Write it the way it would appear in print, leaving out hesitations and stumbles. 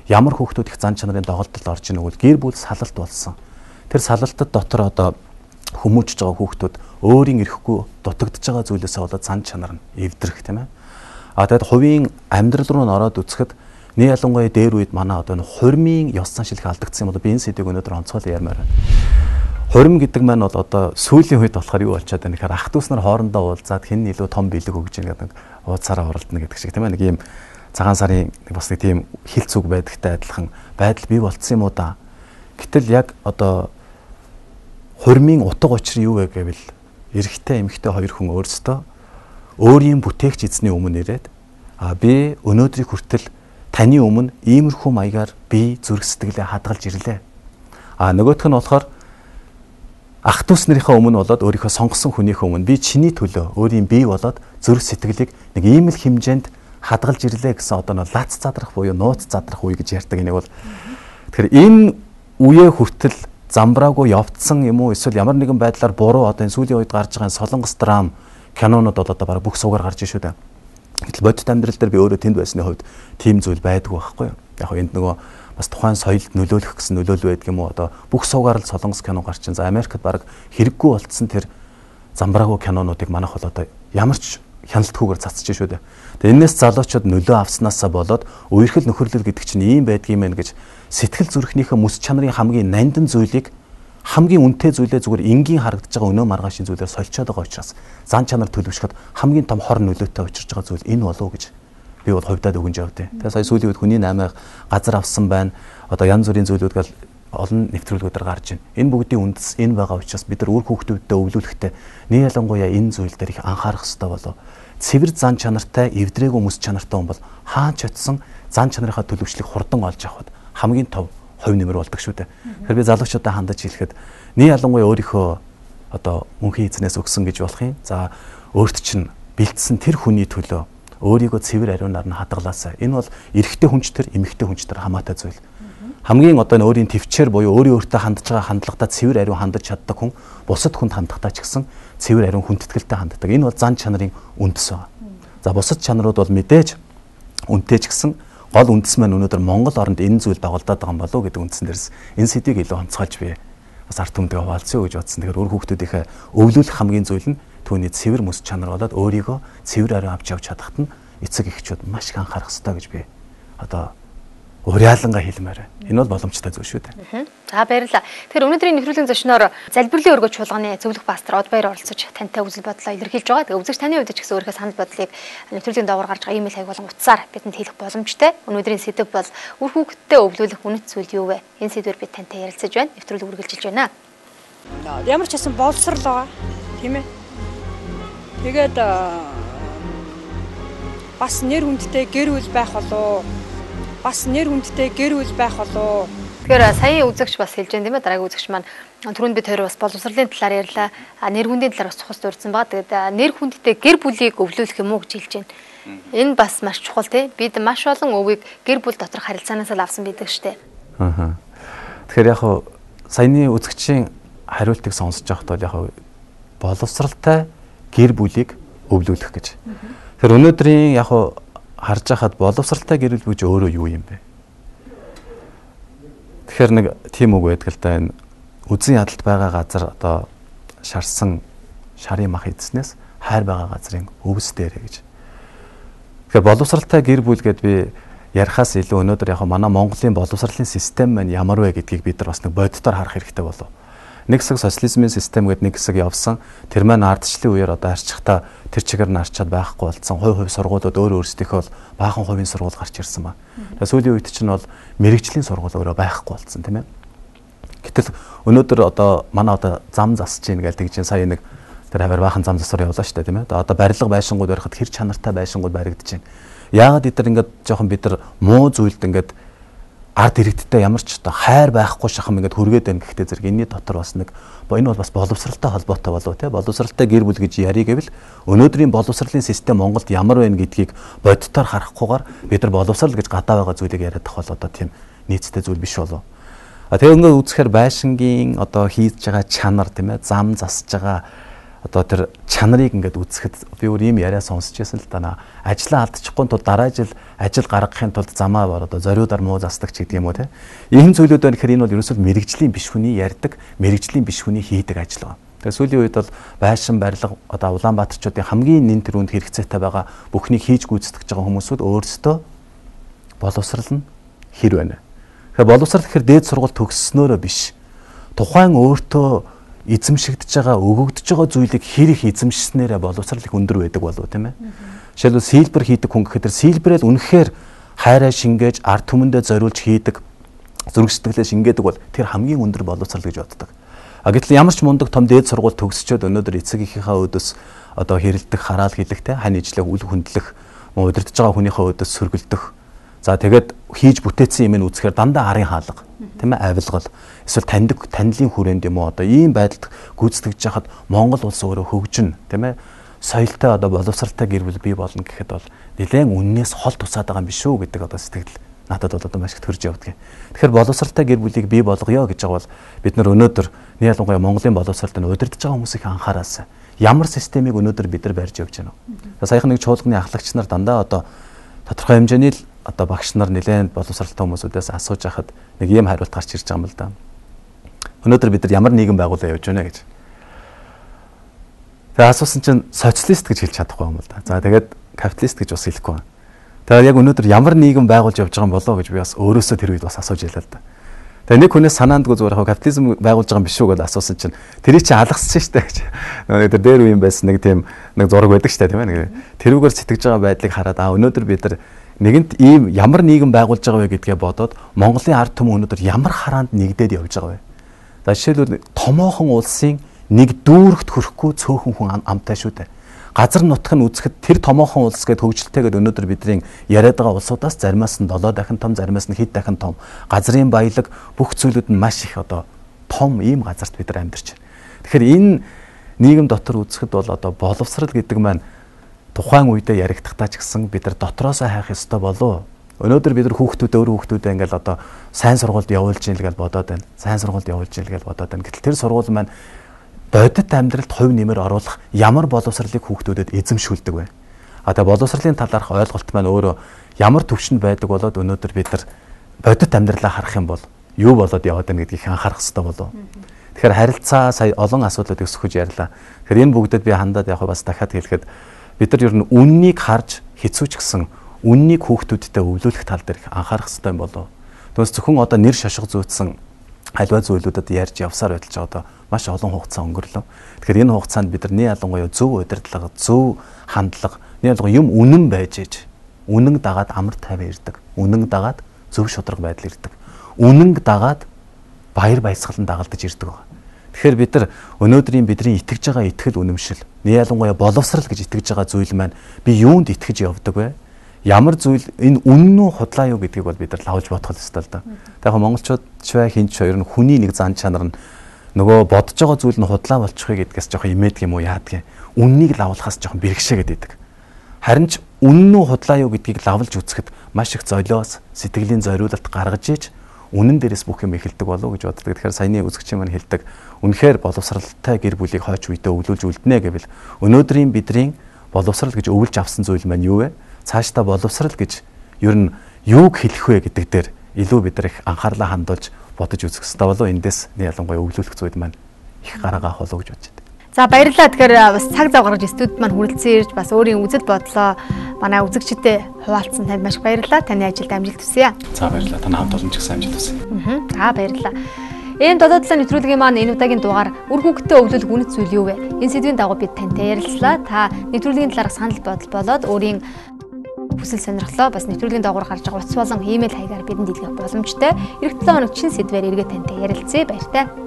ямар хүүхдүүд их зан чанарын доголдолд орж ийнэ гэвэл гэр бүл салалт болсон. Тэр салалтад дотор одоо хүмүүжж байгаа хүүхдүүд өөрийн эрэхгүй дутагдж байгаа зүйлээсээ болоод зан чанар нь эвдрэх тийм ээ. Тэгээд хувийн амьдрал руу ороод үзэхэд нэг ялангуяа дээр үед манай одоо хурмын ёс заншил их алдагдсан юм бол би энэ сэдвийг өнөөдөр онцгойлон ярмаар байна. Хурим гэдэг маань бол одоо сүүлийн үед болохоор юу болчиход байна гэхээр ах トゥ уснаар хоорондоо уулзаад хэн илүү том бэлэг өгж ийн гэдэг ууцаараа оролдоно гэдэг шиг тийм ээ. Нэг ийм цагаан сарын бас нэг тийм хилцүүг байдагтай адилхан байдал бий болцсон юм уу да. Гэтэл яг одоо хурмын утга учир юу вэ гэвэл эрэгтэй эмэгтэй хоёр хүн өөрсдөө өөрийн бүтээгч эзний өмнө ирээд би өнөөдрийг хүртэл таны өмнө иймэрхүү маягаар би зүрх сэтгэлээ хадгалж ирлээ. Нөгөөх нь болохоор ах トゥ ус нарынхаа өмнө болоод өөрийнхөө сонгосон хүнийхээ өмнө би чиний төлөө өөрийн бие болоод зүрх сэтгэлийг нэг ийм л хэмжээнд хадгалж ирлээ гэсэн одоо лац задрах буюу нууц задрах үе гэж ярьдаг. Энийг бол тэгэхээр энэ үеэ хүртэл замбраагүй явцсан юм уу эсвэл ямар нэгэн байдлаар буруу одоо энэ сүүлийн үед гарч байгаа солонгос драм кинонууд одоо баг бүх суугаар гарч ишүү дээ. Гэтэл бодит амьдрал дээр би өөрөө тэнд байсны хувьд тийм зүйл байдгүй байхгүй юу. Яг энд нөгөө бас тухайн соёлд нөлөөлөх гэсэн нөлөөлөл байдаг юм уу одоо бүх суугаар л солонгос кино гарч ин. За Америкт баг хэрэггүй болцсон тэр замбраагүй кинонуудыг манайх бол одоо ямар ч хяналтгүйгээр цацж шүү дээ. Тэгээ энэс залуучууд нөлөө авснаасаа болоод үерхэл нөхөрлөл гэдэг чинь ийм байдгийм байх гэж сэтгэл зүрхнийхээ мэс чанарын хамгийн нандин зүйлийг хамгийн үнэтэй зүйлээ зүгээр энгийн харагдаж байгаа өнөө маргаашийн зүйлээр сольчоод байгаа учраас зан чанар төлөвшөхөд хамгийн том хор нөлөөтэй учирч байгаа зүйл энэ болов уу гэж би бол хувьдаад өгөнж явдیں۔ Тэгээ сая сүүлийн үед хүний 8 газар авсан байна. Одоо янз бүрийн зүйлүүдгээл олон нэвтрүүлгүүдээр гарч байна. Энэ бүгдийн үндэс энэ байгаа учраас бид нар үр хүүхдүүдэд өвлүүлэхдээ нэг ялангуяа энэ зүйл дээр их анхаарах хэрэгтэй болов. Цэвэр зан чанартай, эвдрээгүй мэс чанартай хүн бол хаач очсон зан чанарынхаа төлөвчлийг хурдан олж авахд хамгийн том хувь нэмэр болдог шүү дээ. Тэгэхээр би залуучуудаа хандаж хэлэхэд нэг ялангуяа өөрийнхөө одоо мөнхийн эзнээс өгсөн гэж болох юм. За өөрт чинь бэлдсэн тэр хүний төлөө өөрийгөө цэвэр ариунаар нь хадгалаасаа. Энэ бол эрэгтэй хүнч төр, эмэгтэй хүнч төр хамаатай зүйл. Хамгийн одоо өөрийн төвчээр буюу өөрийн өөртөө хандж байгаа хандлагатай цэвэр ариун хандаж чаддаг хүн бусад хүнд хандахтаа ч гэсэн цэвэр ариун хүндэтгэлтэй ханддаг. Энэ бол зан чанарын үндэс байна. За бусад чанарууд бол мэдээж үнэтэй ч гэсэн гол үндэс маань өнөөдөр Монгол оронд энэ зүйл байгуулдаг байгаа юм болов уу гэдэг үндсэн дээрс энэ сэдвийг илүү онцгойлж би бас ард түмэндээ хуваалцъя гэж бодсон. Тэгэхээр өөр хүүхдүүдийнхээ өвлүүлэх хамгийн зүйл нь түүний цэвэр мэс чанар болоод өөрийгөө цэвэр ариун авч явж чадахт нь эцэг эхчүүд маш их анхаарах хэрэгтэй гэж би одоо уриалангаа хэлмээр байна. Энэ бол боломжтой зүйл шүү дээ. За баярлалаа. Тэгэхээр өнөөдрийн нэвтрүүлгийн зочноор залбирлын өргөж чуулганы зөвлөх пастор Одбаяр оролцож тантай үзэл бодлоо илэрхийлж байгаа. Тэгээ үзэгч таны хувьд ч гэсэн өөрийнхөө санал бодлыг нэвтрүүлгийн доогоор гарч байгаа имэйл хаяг болон утсаар бидэнд хэлэх боломжтой. Өнөөдрийн сэдэв бол үр хүүхэдтэй өвлүүлэх үнэт зүйл юу вэ? Энэ сэдвээр бид тантай ярилцаж байна. Нэвтрүүлэг үргэлжилж байна. Ямар ч хэсэн боловсрал байгаа. Тийм ээ. Тэгээд бас нэр хүндтэй гэр бүл байх болоо. Бас нэр хүндтэй гэр бүл байх болоо. Тэгэхээр сая үзэгч бас хэлж байна тийм ээ. Дараагийн үзэгч маань түрүүнд бид хоёр бас боловсролын талаар ярьлаа. Нэр хүндийн талаар бас чухал дурдсан байгаа. Тэгээд нэр хүндтэй гэр бүлийг өвлүүлэх юм уу гэж хэлж байна. Энэ бас маш чухал тийм. Бид маш олон өвийг гэр бүл доторх харилцаанаас л авсан байдаг штэ. Тэгэхээр яг хуу саяны үзэгчийн хариултыг сонсож байхад бол яг боловсралтай гэр бүлийг өвлүүлэх гэж. Тэгэхээр өнөөдрийн яг харж байхад боловсралтай гэр бүл гэж өөрөө юу юм бэ? Тэгэхээр нэг тийм үг байдаг л да энэ үзэн ядалт байгаа газар одоо шарсан шарын мах эдснээс хайр байгаа газрын өвс дээрээ гэж. Тэгэхээр боловсралтай гэр бүл гэд би ярихаас илүү өнөөдөр яг манай Монголын боловсролын систем маань ямар вэ гэдгийг бид нар бас нэг бодитоор харах хэрэгтэй болов. Нэг хэсэг социализмын систем гэдэг нэг хэсэг явсан. Тэр маань ардчлалын үеэр одоо арчхтаа тэр чигээр нь арчаад байхгүй болсон. Хувь сургуулиуд өөр өөрсдийнхөө баахан хувийн сургууль гарч ирсэн ба. Тэгээ сүүлийн үед чинь бол мэрэгжлийн сургууль өөрөө байхгүй болсон тийм ээ. Гэтэл өнөөдөр одоо манай одоо зам засж ийн гэдэг чинь сая нэг тэр хавар баахан зам засвар явуулаа шүү дээ тийм ээ. Одоо барилга байшингууд барихад хэр чанартай байшингууд баригдаж байна. Яагаад эдгээр ингээд жоохон бид нар муу зүйлд ингээд ард иргэдтэй ямар ч одоо хайр байхгүй шахам ингээд хүргээд байна гэхдээ зэрэг энэний дотор бас нэг энэ бол бас боловсралтай холбоотой болов тий боловсралтай гэр бүл гэж ярих гэвэл өнөөдрийн боловсролын систем Монголд ямар байна гэдгийг бодитоор харахгүйгээр бид нар боловсрал гэж гадаа байгаа зүйлийг яриад тах бол одоо тийм нийцтэй зүйл биш болов. Тэгээ ингээд үзэхээр байшингийн одоо хийж байгаа чанар тийм ээ зам засж байгаа одоо тэр чанарыг ингээд үзэхэд би өөр ийм яриа сонсч байсан л да. Ажлаа алдчихгүй тул дараа жил ажил гаргахын тулд замаа бор одоо зориудаар муу засдаг ч гэдэг юм уу те. Ийм зүйлүүд байна гэхээр энэ бол ерөөсөө мэрэгжлийн биш хүний ярьдаг, мэрэгжлийн биш хүний хийдэг ажил байна. Тэгээ сүүлийн үед бол байшин барилга одоо Улаанбаатарчуудын хамгийн нэн тэрүүнд хэрэгцээтэй байгаа бүхнийг хийж гүйцэтгэж байгаа хүмүүсүүд өөрсдөө боловсрал нь хэр байна. Тэгэхээр боловсрал гэхээр дээд сургууль төгссөнөөрөө биш. Тухайн өөртөө эзэмшигдэж байгаа, өгөгдөж байгаа зүйлийг хэр их эзэмшснээрээ боловсрал их өндөр байдаг болов тийм ээ. Жишээлбэл сийлбэр хийдэг хүн гэхэд сийлбэрэл үнэхээр хайраа шингээж, ард түмэндээ зориулж хийдэг, зүрх сэтгэлээ шингээдэг бол тэр хамгийн өндөр боловсрал гэж боддог. Гэтэл ямар ч мундаг том дээд сургууль төгсчөөд өнөөдөр эцэг эхийнхээ өдөөс одоо хэрэлдэх, хараал хийлэх те хань ижлэх, үл хүндлэх, удирдах байгаа хүнийхээ өдөөс сөргөлдөх. За тэгээд хийж бүтээсэн юм ин үзэхээр дандаа арын хаалга, тийм ээ, авилгал, эсвэл танилын хүрээнд юм уу одоо ийм байдалд гүйцэтгэж яхад Монгол улс өөрөө хөгжин, тийм ээ, соёлтой одоо боловсралтай гэр бүл бий болно гэхэд бол нэлээд үннээс хол тусаад байгаа юм биш үү гэдэг одоо сэтгэл надад бол одоо маш их төрж явдаг. Тэгэхээр боловсралтай гэр бүлийг бий болгоё гэж байгаа бол бид нар өнөөдөр нэг ялангуяа Монголын боловсралд нь удирдах байгаа хүмүүсийн анхаараас ямар системийг өнөөдөр бид нар барьж явж байна вэ? Саяхан нэг чуулганы ахлагч нар дандаа одоо тодорхой хэмжээний л одоо багш нар нэлээд боловсралтай хүмүүсүүдээс асууж байхад нэг ийм хариулт гарч ирж байгаа юм л да. Өнөөдөр бид нар ямар нийгэм байгуулаа явж байна гэж. Тэгээ асуусан чинь социалист гэж хэлж чадахгүй юм л да. За тэгээд капиталист гэж бас хэлэхгүй байна. Тэгээд яг өнөөдөр ямар нийгэм байгуулж явж байгаа юм болоо гэж би бас өөрөөсөө тэр үед бас асууж ялаа л да. Тэгээ нэг хүнээс санаандгүй зүгээр яг капитализм байгуулж байгаа юм биш үү гэж асуусан чинь тэрий чи алгассан шүү дээ гэж. Тэр дээр үе юм байсан нэг тийм нэг зураг байдаг шүү дээ тийм ээ. Тэрүүгээр сэтгэж байгаа байдлыг хараад өнөөдөр бид нар нэгэнт ийм ямар нийгэм байгуулж байгаа вэ гэдгээ бодоод Монголын ард түмэн өнөөдөр ямар хараанд нэгдээд явж байгаа вэ? За жишээлбэл томоохон улсын нэг дүүрэгт хүрэхгүй цөөхөн хүн амтай шүү дээ. Газар нутг нь үзэхэд тэр томоохон улс гээд хөгжилтэйгээд өнөөдөр бидний яриад байгаа улсуудаас заримаас нь 7 дахин том, заримаас нь хэд дахин том. Газрын баялаг бүх зүйлүүд нь маш их одоо том ийм газарт бид нар амьдарч байна. Тэгэхээр энэ нийгэм дотор үзэхэд бол одоо боловсрал гэдэг маань тухайн үедээ яригдахтаа ч гэсэн бид нар дотроосоо хайх ёстой болов. Өнөөдөр бид нар өөр хүүхдүүдээ ингээл одоо сайн сургуульд явуулж ийн л гэж бодоод байна. Сайн сургуульд явуулж ийн л гэж бодоод байна. Гэтэл тэр сургууль маань бодит амьдралд хувь нэмэр оруулах ямар боловсралыг хүүхдүүдэд эзэмшүүлдэг вэ? Тэгээ боловсралын талаарх ойлголт маань өөрөө ямар төвшөнд байдаг болоод өнөөдөр бид нар бодит амьдралаа харах юм бол юу болоод яваад байна гэдгийг анхаарах хэрэгтэй болов. Тэгэхээр харилцаа сая олон асуудлуудыг өсгөж ярьлаа. Тэгэхээр энэ бүгдэд би хандаад яг бас дахиад хэлэхэд бид нар ер нь үннийг харж хэцүүч гсэн үннийг хүүхдүүдтэй өвлүүлэх тал дээр анхаарах хэрэгтэй юм болов. Түүнээс зөвхөн одоо нэр шошго зүйдсэн альва зүйлүүдэд ярьж явсаар байтал ч одоо маш олон хугацаа өнгөрлөө. Тэгэхээр энэ хугацаанд бид нар нэг ялангуяа зөв удирдлага, зөв хандлага, нэг ялангуяа юм үнэн байж ээж. Үнэн дагаад амар тайван ирдэг. Үнэн дагаад зөв шударга байдал ирдэг. Үнэн дагаад баяр баясгалан дагалдаж ирдэг байна. Тэгэхээр бид нар өнөөдрийн бидний итгэж байгаа итгэл үнэмшил, нэг ялангуяа боловсрал гэж итгэж байгаа зүйл маань би юунд итгэж явдаг вэ? Ямар зүйл энэ үнэн үү худлаа юу гэдгийг бол бид нар лавж бодох ёстой л да. Тэгэхээр монголчууд ч бай хинч хоёр нь хүний нэг зан чанар нь нөгөө бодож байгаа зүйл нь худлаа болчихъя гэдгээс жоохон имээдэг юм уу яадаг юм. Үннийг лавлахаас жоохон бэрхшээгээд идэг. Харин ч үнэн үү худлаа юу гэдгийг лавлж үзэхэд маш их золиос сэтгэлийн зориулалт гаргаж иж үнэн дээрээс бүх юм эхэлдэг болов гэж боддог. Тэгэхээр саяны үзэгчийн маань хэлдэг үнэхээр боловсралтай гэр бүлийг хойч үедээ өвлүүлж үлднэ гэвэл өнөөдрийн бидний боловсрал гэж өвлж авсан зүйл маань юу вэ? Цаашдаа боловсрал гэж ер нь юуг хэлэх вэ гэдэг дээр илүү бид нар их анхаарлаа хандуулж бодож үзэх хэрэгтэй болов. Эндээс нэг ялангуяа өвлүүлэх зүйл маань их гараагаах болов гэж бодож байна. За баярлалаа. Тэгэхээр бас цаг зав гаргаж студид маань хүрэлцэн ирж бас өөрийн үзэл бодлоо манай үзэгчдэд хуваалцсан танд маш баярлалаа. Таны ажилд амжилт хүсье. За баярлалаа. Таны хамт олон ч гэсэн амжилт хүсье. За баярлалаа. Энэ додоодлын нэвтрүүлгийн маань энэ удаагийн дугаар үр хүүхэдтэй өвлөх үнэт зүйл юу вэ? Энэ сэдвийн дагуу бид тантай ярилцлаа. Та нэвтрүүлгийн талаарх санал бодол болоод өөрийн хүсэл сонирхлоо бас нэвтрүүлгийн доогуур гарч байгаа утас болон имэйл хаягаар бидэнд илгээх боломжтой. Эх 7 хоног чин сэдвээр эргээд тантай ярилцъя. Баяртай.